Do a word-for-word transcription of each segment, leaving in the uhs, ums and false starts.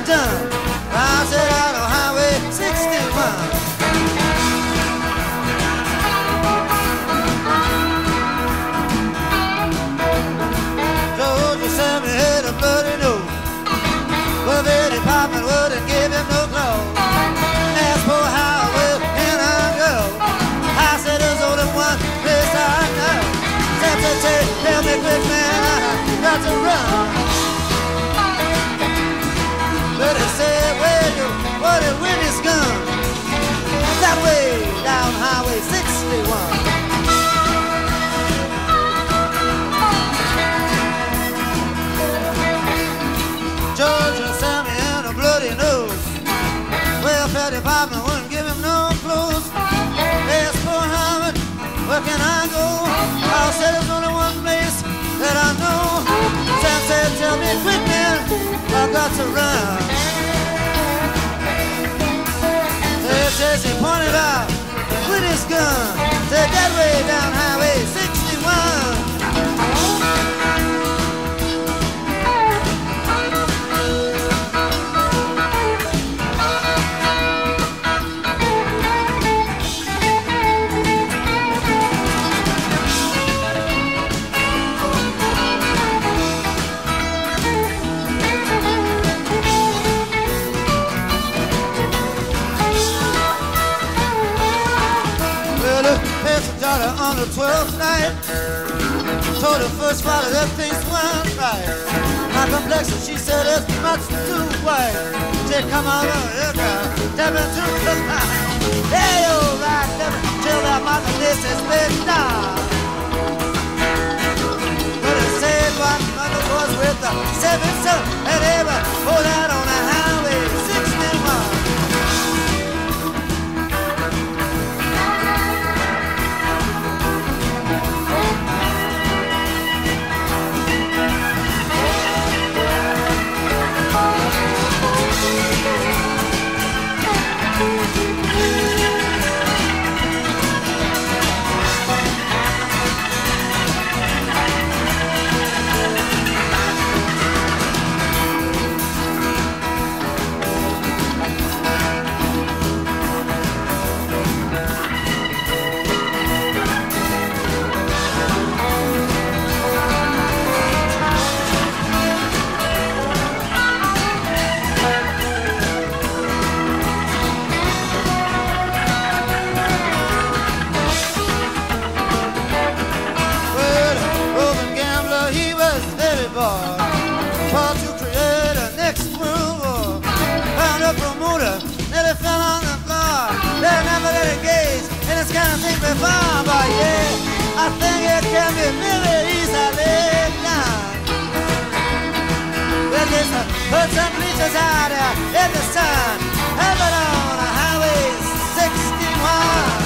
done. I said out on Highway sixty-one. Georgia Sammy had a bloody nose. Well, the department wouldn't give him no clothes. Asked for how well can I go? I said there's only one place I know. Sam said, tell me quick, man, I got to run. But he said, well, you what it with his gun? That way down Highway sixty-one. Georgia Sammy and a bloody nose. Welfare department wouldn't give him no clothes. Asked for Howard, where can I go? I said there's only one place that I know. Sam said, tell me quick, man, I got to run. Says he pointed out with his gun, said that way down Highway sixty-one. On the twelfth night, told her first father that things weren't right. My complexion, she said, is much too white. Said, come on over, girl, step into the line. Hey, all right, never till that mother this is been done. But it said one mother was with the seven son, and they were pulled out on the Highway sixty-one. Before, but yeah, I think it can be really easily done. Well, just put some bleachers out there in the sun, have it on a Highway sixty-one.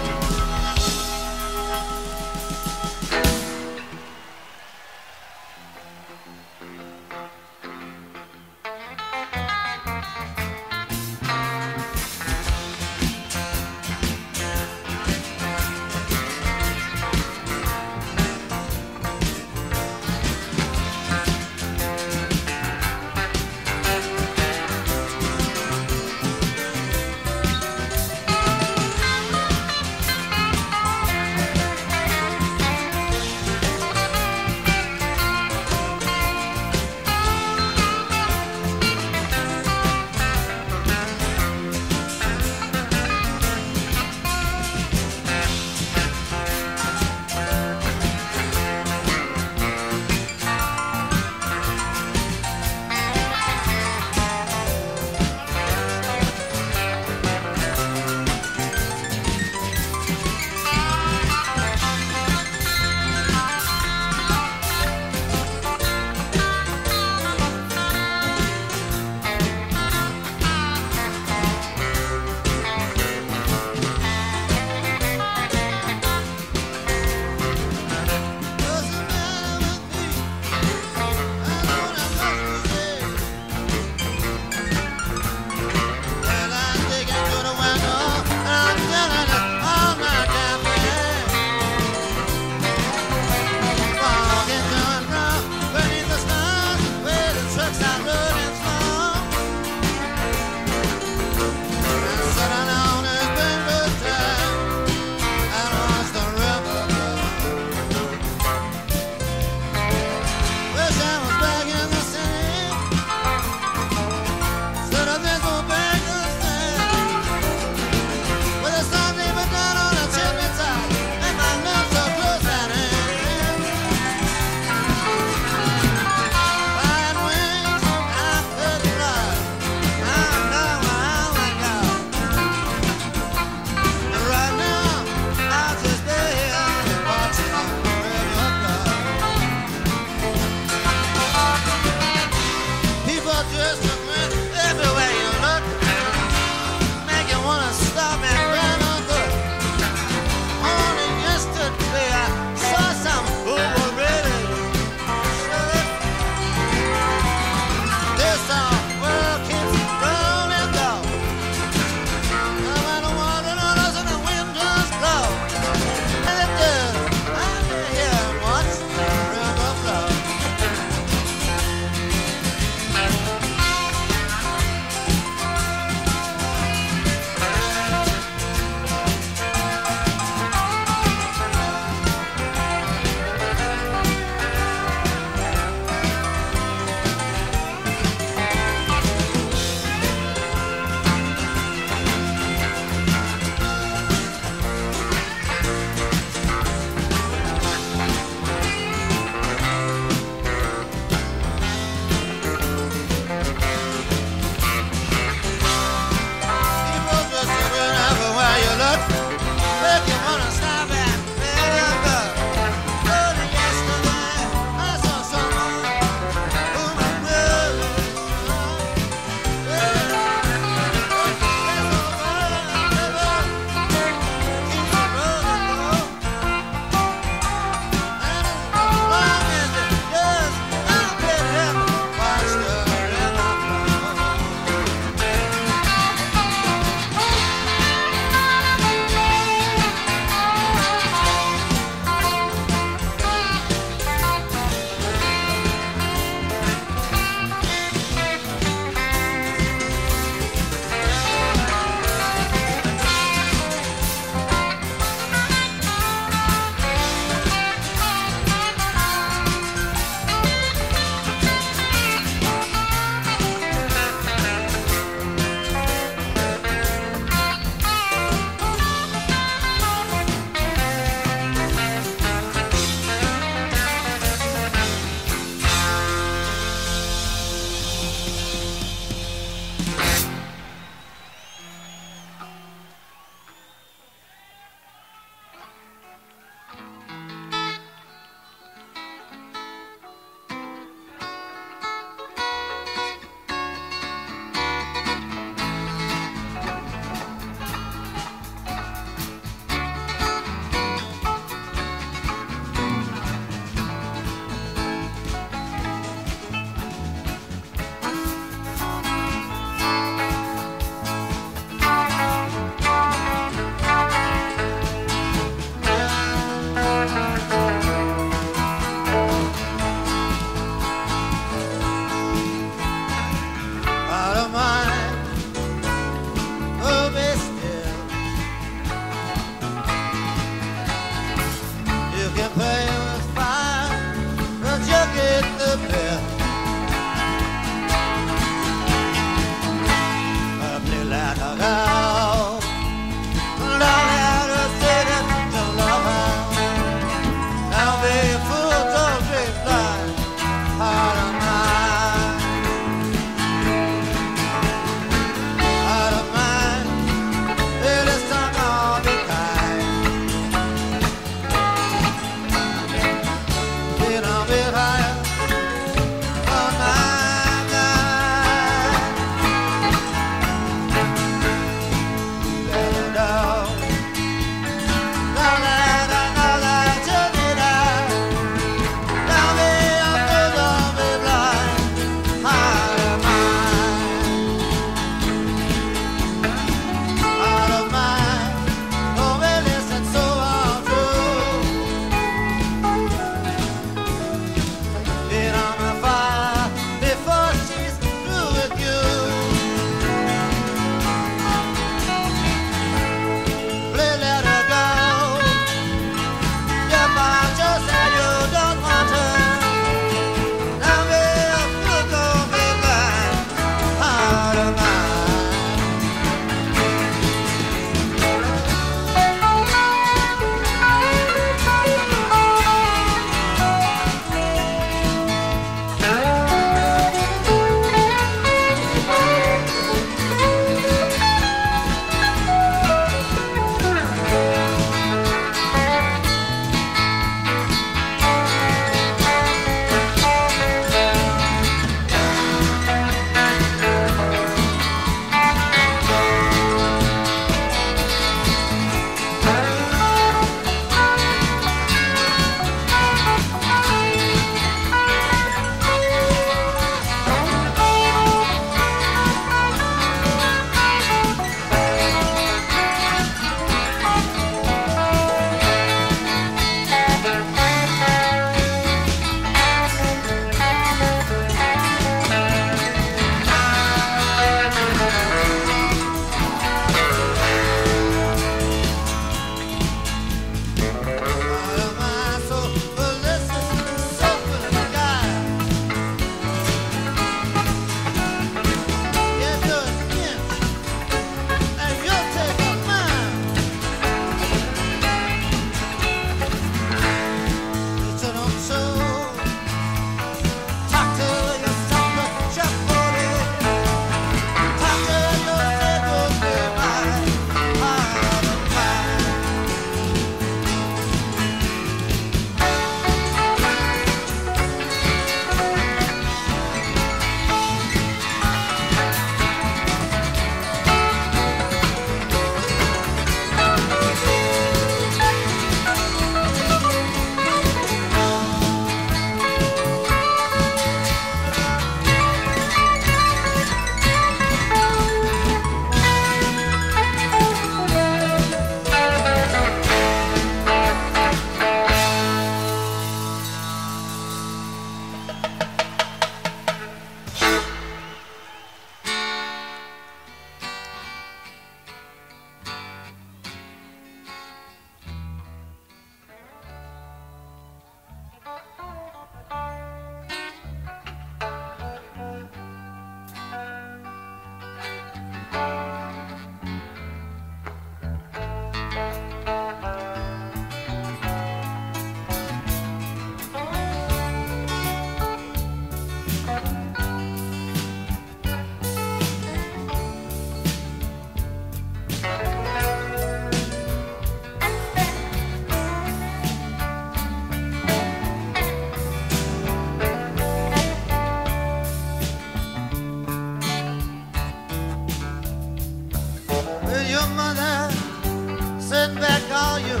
your mother send back all your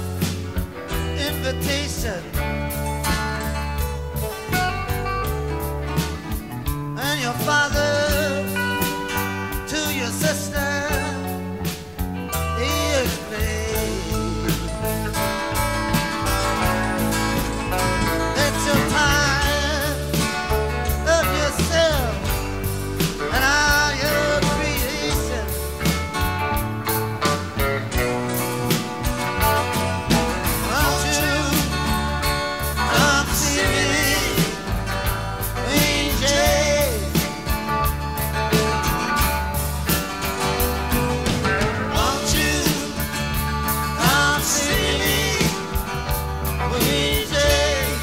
invitation, and your father to your sister he explained that you're tired of yourself and all your creation. Won't you come see me, Queen Jane? Won't you come see me, Queen Jane?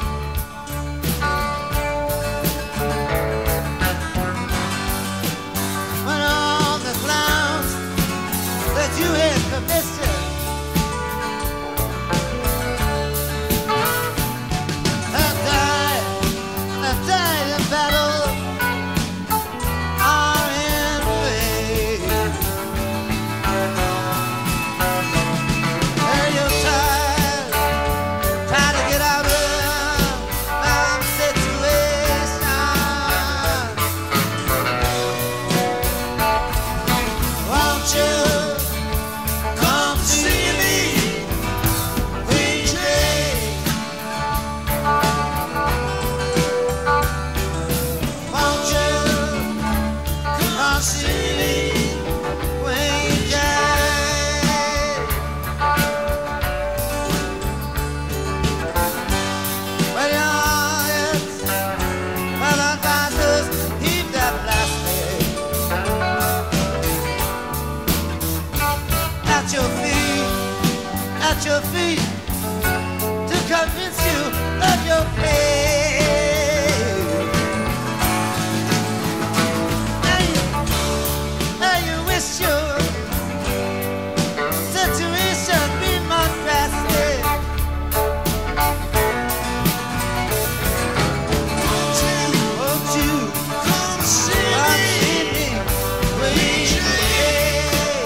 When all the clowns that you had commissioned have died, have died in battle or in vain. And you're tired, trying to get out of some situation. Won't you come see me, Queen Jane? Won't you come see me, Queen Jane? Well, yeah, it's Valentine's, heap that plastic at your feet, at your feet, to convince you of your fate. And you, and you wish your situation be more drastic. Won't you come see me, Queen Jane?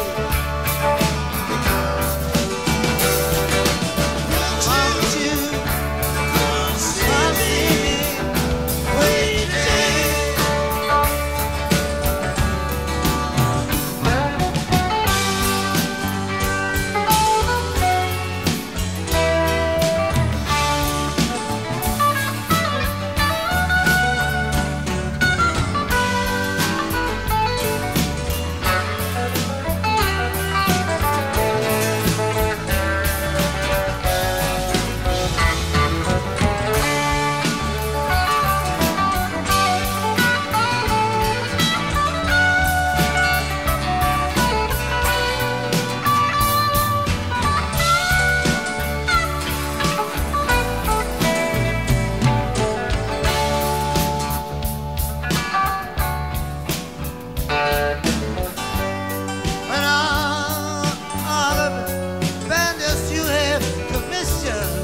Won't you come see me, Queen Jane? When all, all of the bandits you have commissioned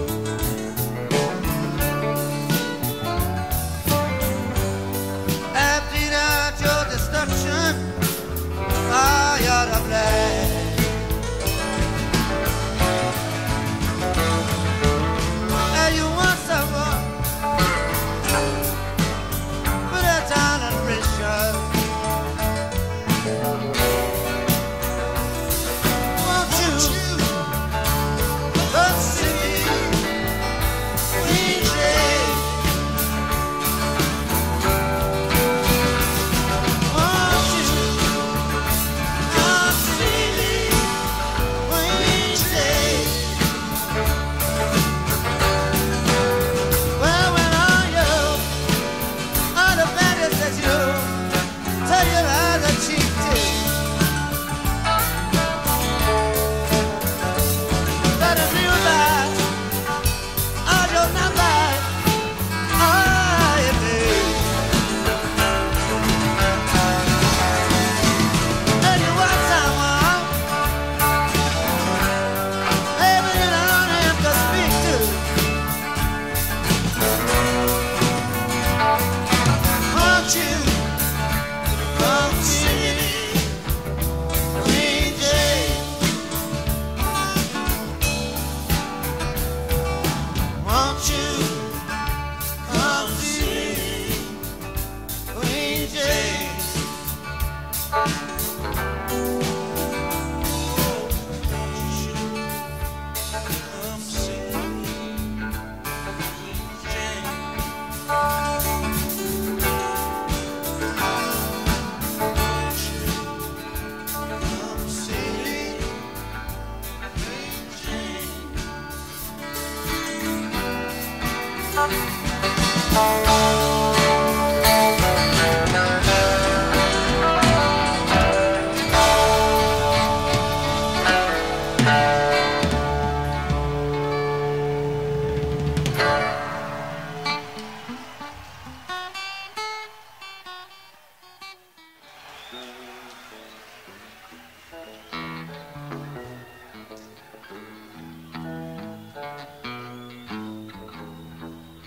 have beat out your destruction, ah, you're the black. And you want someone put that down and pressure. Won't you come see me, Queen Jane? Won't you come see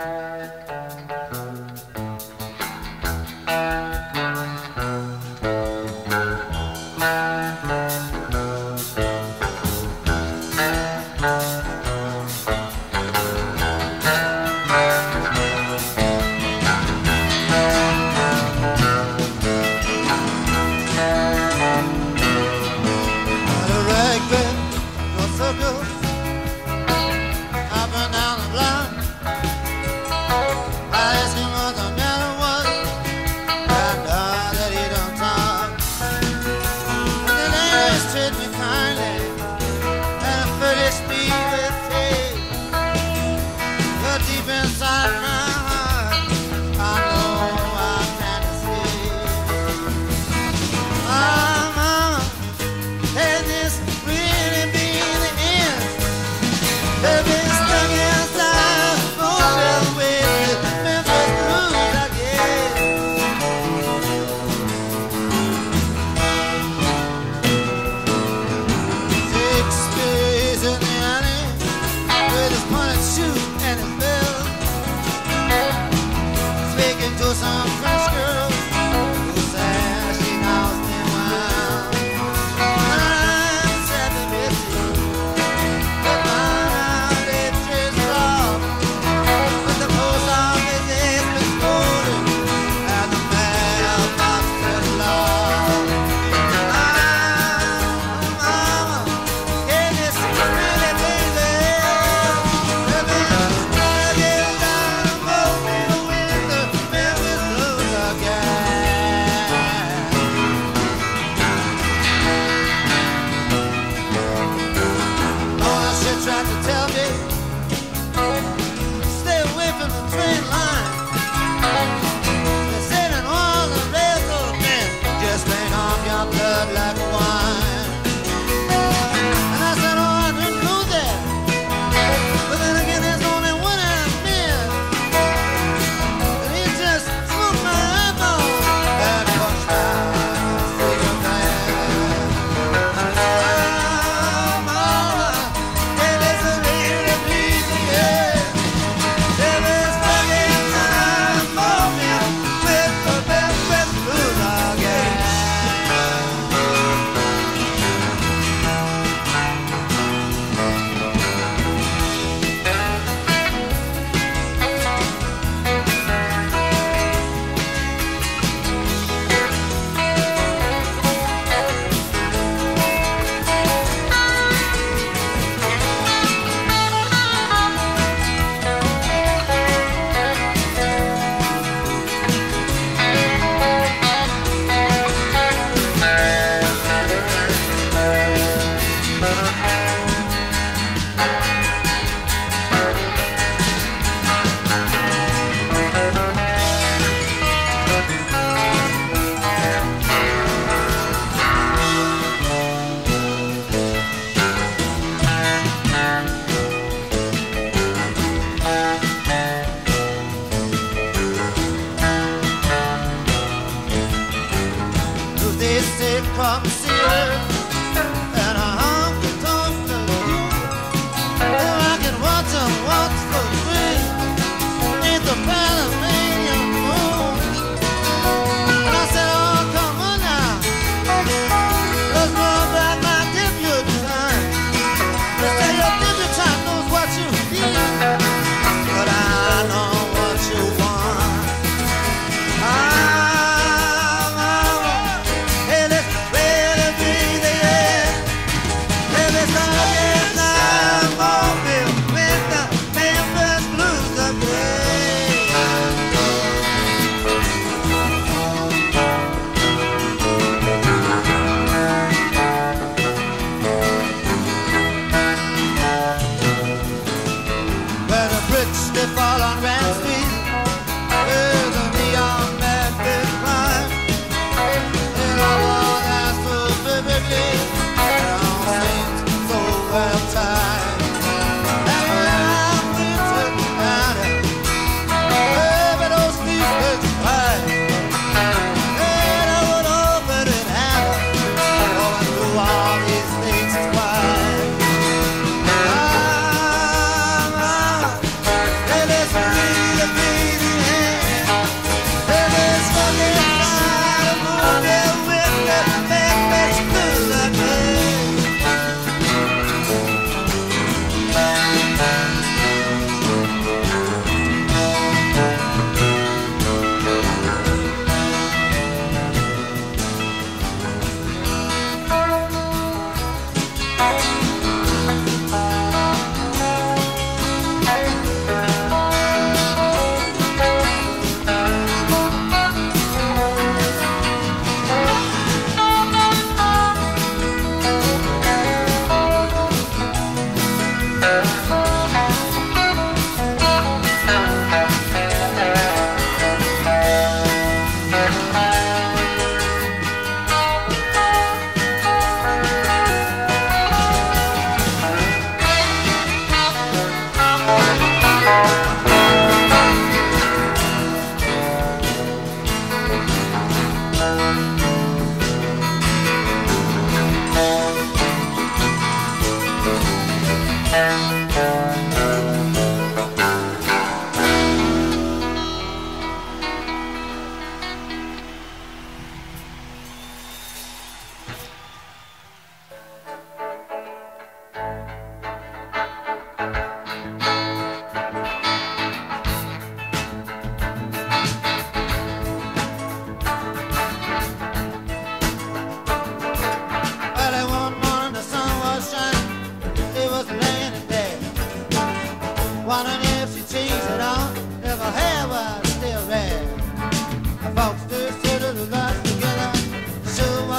Hey, let's really breathe the air.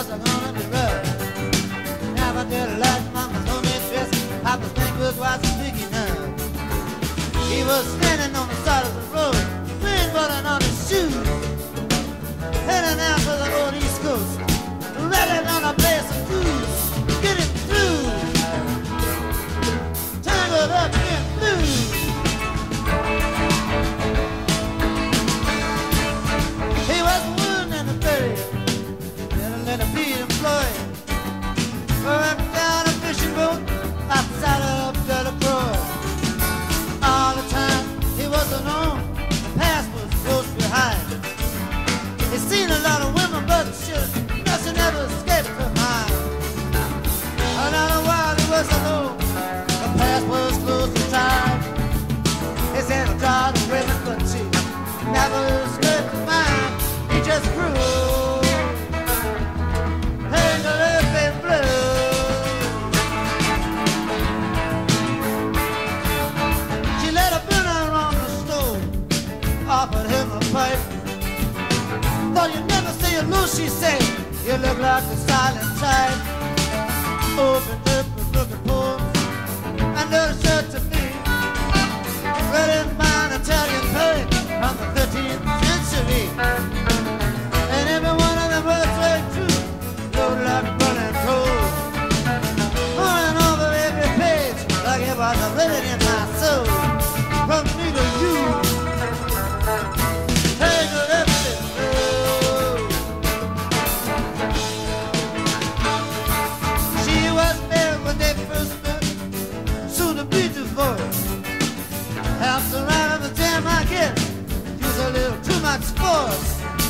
was gonna be rough. Never did like mama's homemade dress. Papa's fingers was big enough. He was standing on the side of the road, rain falling on his shoes, heading out for the old East Coast, ready on a place of cruise, getting through, tangled up in blues. He was wounded in the ferry, little little Pete employed, worked down a fishing boat outside of Delacroix. All the time he was alone, the past was close behind. He seen a lot of women, but sure, nothing ever escaped her mind. Another while he was alone, the past was close to time. He said I tried to women, but she never escaped her mind. He just grew, tangled up in blue. Offered him a pipe. Thought you'd never say you lose, she said. You look like a silent type. Opened up a book of poems and a shirt to me. Read in mine Italian poet from the thirteenth century. And every one of them was very true. Looked like burning coal. Pouring over every page like it was written in my soul. From me to you. House around the time I get, use a little too much force.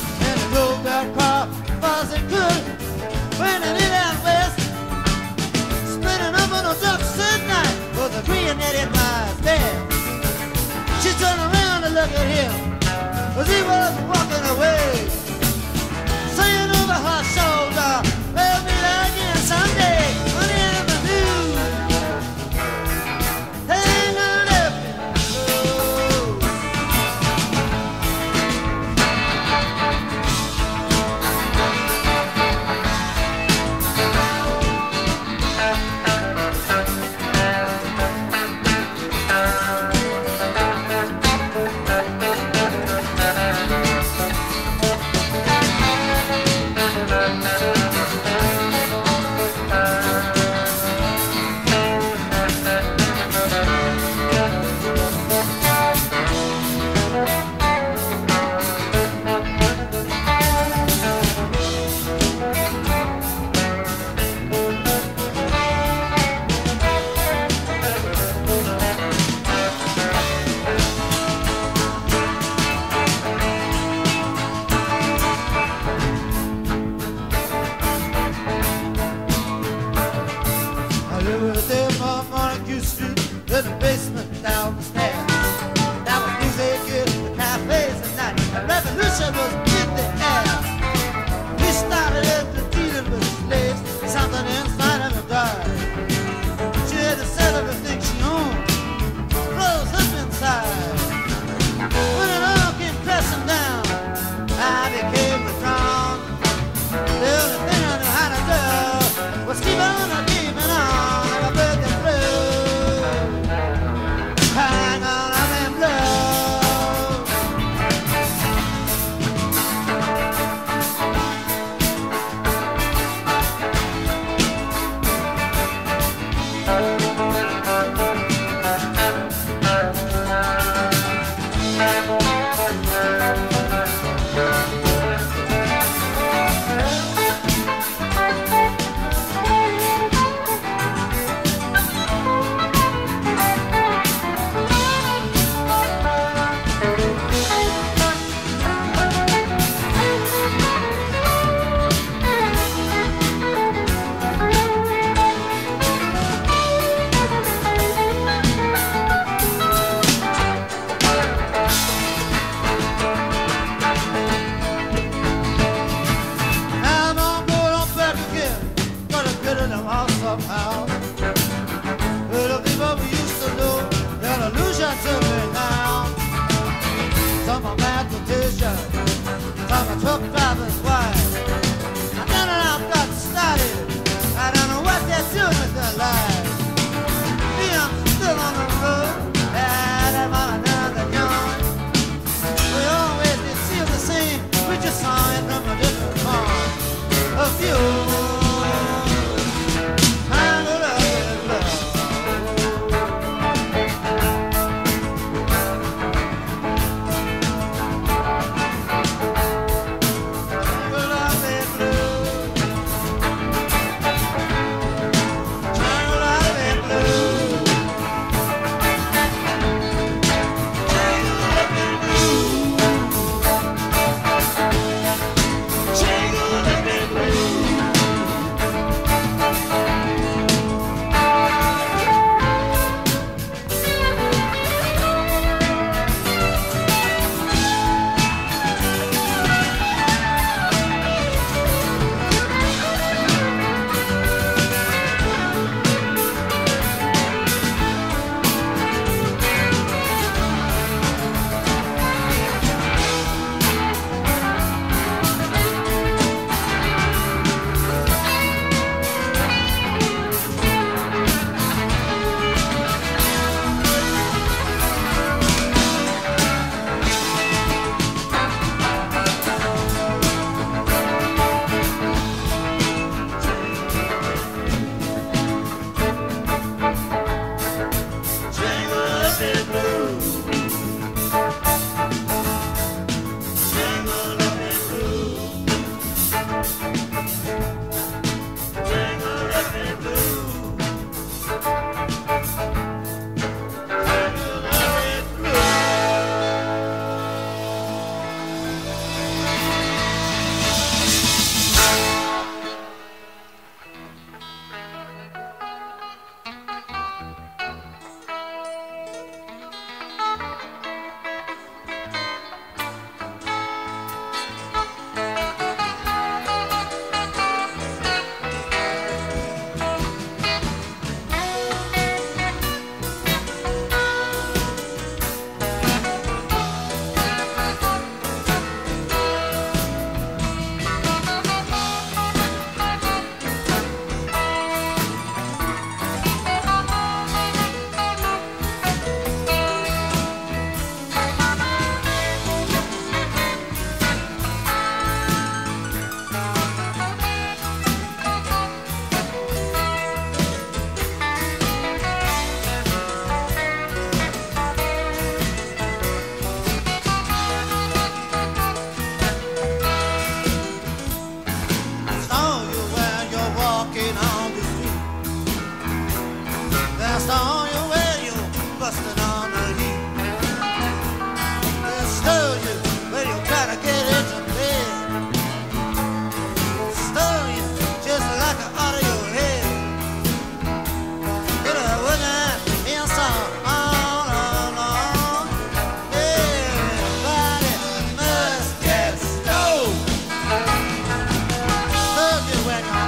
When